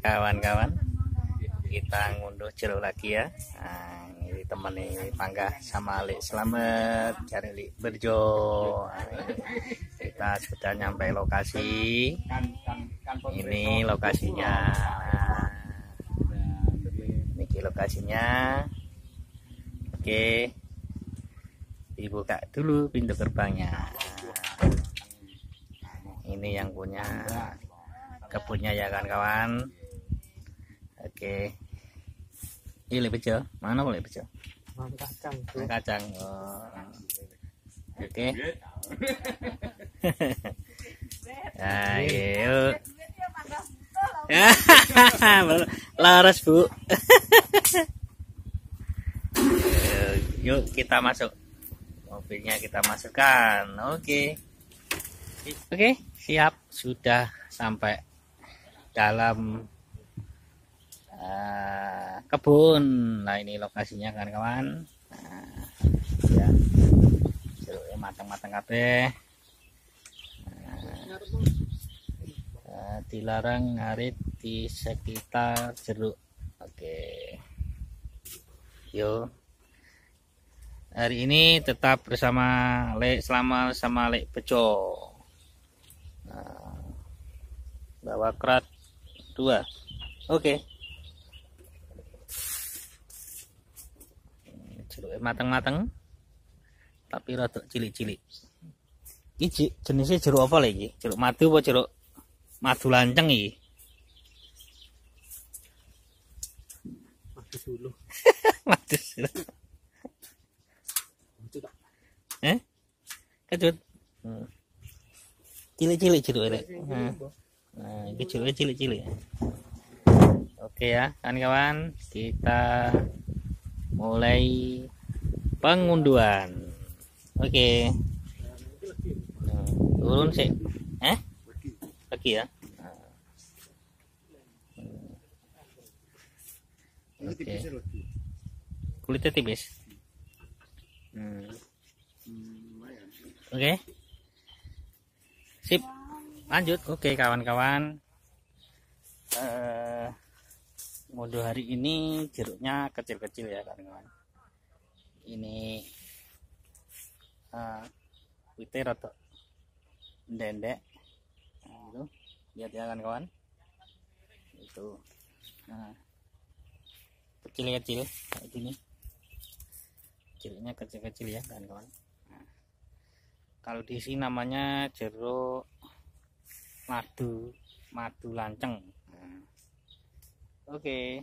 kawan-kawan, kita ngunduh jeruk lagi ya. Nah, ini temen ini Panggah sama Alik Slamet cari Lik Berjo. Nah, kita sudah nyampe lokasi. Ini lokasinya. Ini lokasinya. Oke, dibuka dulu pintu gerbangnya. Ini yang punya kebunnya ya kawan-kawan. Oke, ini bejo, mana boleh bejo? Kacang. Kacang. Oh. Oke. Nah, yuk. Laras bu. Yuk kita masuk. Mobilnya kita masukkan. Oke. Oke, siap. Sudah sampai dalam kebun. Nah, ini lokasinya kawan-kawan. Nah, ya. Jeruknya matang-matang kabeh. Dilarang ngarit di sekitar jeruk. Oke. Yo. Hari ini tetap bersama Lek Slamet sama Lik Bejo. Nah, bawa kerat 2. Oke. Jeruk matang-matang tapi rada cilik-cilik. Iki jenisnya jeruk apa lagi? Jeruk madu apa jeruk madu lanceng iki? Madu dulu. Madu dulu. Kecut. Cilik-cilik jeruk ini. Nah, ini jeruknya cilik-cilik. Oke ya, kawan-kawan, kita mulai pengunduhan. Oke. Turun sih. Lagi ya. Oke. Kulitnya tipis. Oke. Sip. Lanjut. Oke kawan-kawan. Mode hari ini jeruknya kecil-kecil ya kawan-kawan. Ini wite rada ndendek. Nah, itu. Lihat ya kawan-kawan. Itu. Nah. Kecil-kecil kayak gini. Jeruknya kecil-kecil ya kawan-kawan. Nah, kalau di sini namanya jeruk madu lanceng. Nah, oke.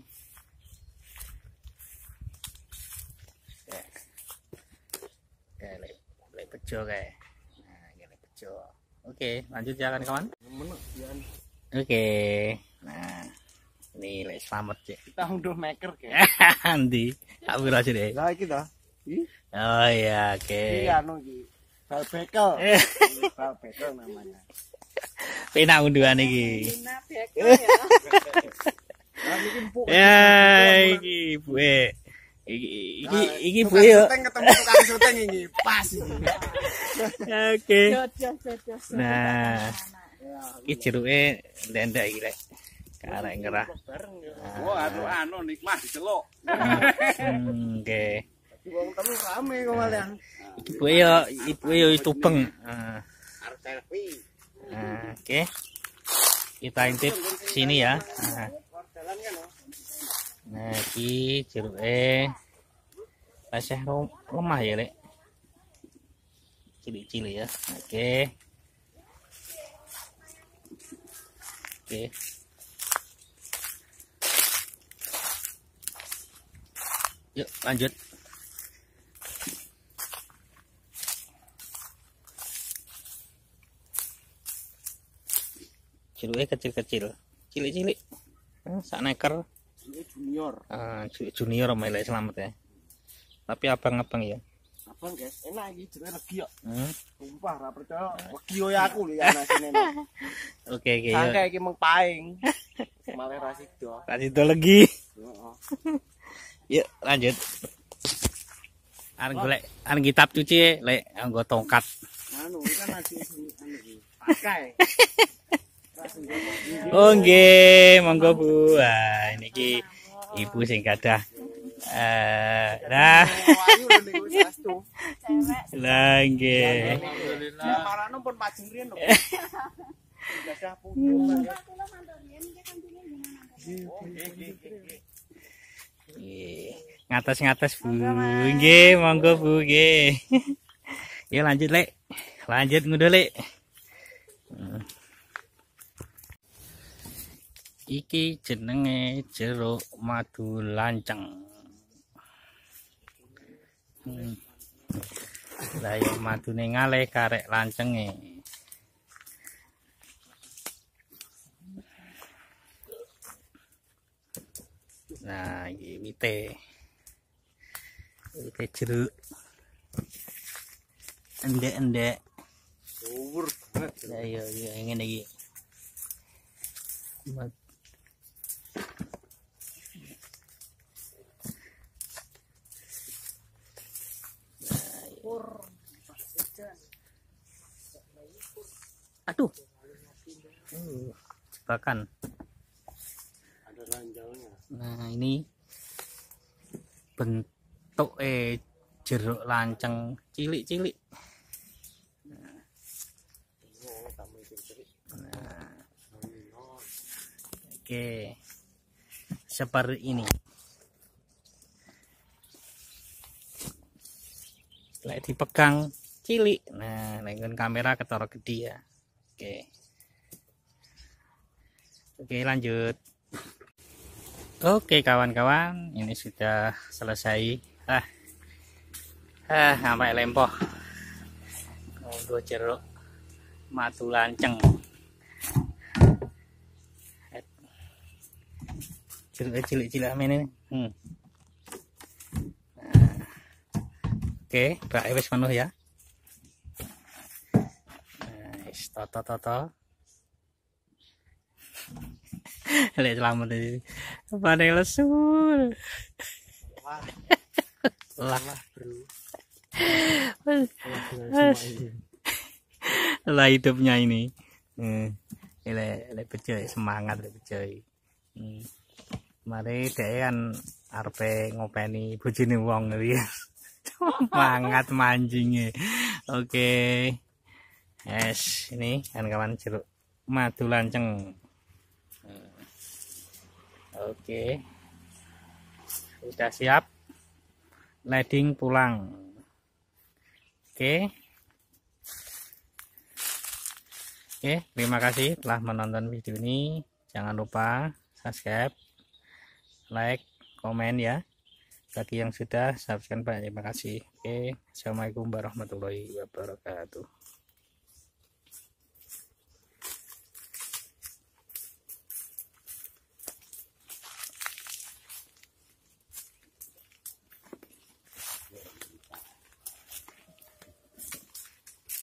Lek bejo kayak. Nah, lek bejo. Oke, lanjut ya kawan-kawan. Oke. Nah, ini Lek Slamet ya. Kita unduh maker ke. Andi, aku rasa deh. Lah iki to. Oh iya, oke. Iki anu iki. Bal bekel. Bal bekel namanya. Penak unduhan iki. Penak bekel ya. Lah iki empuk. Ya, iki bue. Iki bue yo. Ketemu tukang syuting iki. Pas iki. Oke. Jos. Nah, iki jeruke ndendek iki rek. Karek ngerah. Wah, anu nikmat diceluk. Oke. Wong telu rame kok malah. Ibu yo tubeng. Arep selfie. Oke. Kita intip sini ya. Nah, iki jeruke tasih lemah ya, Lek. Cilik-cilik ya. Oke. Oke. Yuk lanjut. Jeruknya kecil-kecil, cilik-cilik. Sak neker. Junior. Junior sama Lek Slamet ya. Tapi abang-abang ya. Abang guys, enak iki jeruk legi kok. Hmm. Sumpah ra percaya. Legi yo aku lho ya nasine. Oke. Sangka iki mung paing. Malah ra sido. Kasih itu lagi. Heeh. Yuk lanjut. Areng kitab cuci Lek nggo tongkat. Anu kan ada anu iki. Pakai. Oh nggih, monggo Bu. Ah niki ibu sing gadah nah lah nggih. Marano pun pajeng riyen lho. Ngatas-ngatas Bu. Nggih, monggo Bu nggih. Ya lanjut Lek. Lanjut ngunduh Lek. Iki jenenge jeruk madu lanceng. Lah yo madune ngalih karek lancenge. Nah, iki wite. Wite jeruk. Endek-endek. Dhuwur. Lah yo ngene iki. Aduh. Jebakan. Ada ranjaunya. Nah, ini bentuk jeruk lanceng cilik-cilik. Nah, oke. Seperti ini. Lek dipegang cilik. Nah, dengan kamera ketara gede ya. Oke. Oke, lanjut. Oke, kawan-kawan, ini sudah selesai. Sampai lempoh. Untuk jeruk madu lanceng. Jeruk cilik-cilik ini. Oke, bak wis penuh ya. Toto. Lek selamat iki. Paling lesu. Lah, Bro. Lah hidupnya ini. Lek bejo semangat lek bejo. Mari dhek kan arepe ngopeni bojone wong iki. Semangat manjingnya. Oke. Yes, ini kawan-kawan jeruk madu lanceng. Oke. Sudah siap. Landing pulang. Oke. Terima kasih telah menonton video ini. Jangan lupa subscribe, like, komen ya. Bagi yang sudah subscribe, terima kasih. Oke. Assalamualaikum warahmatullahi wabarakatuh.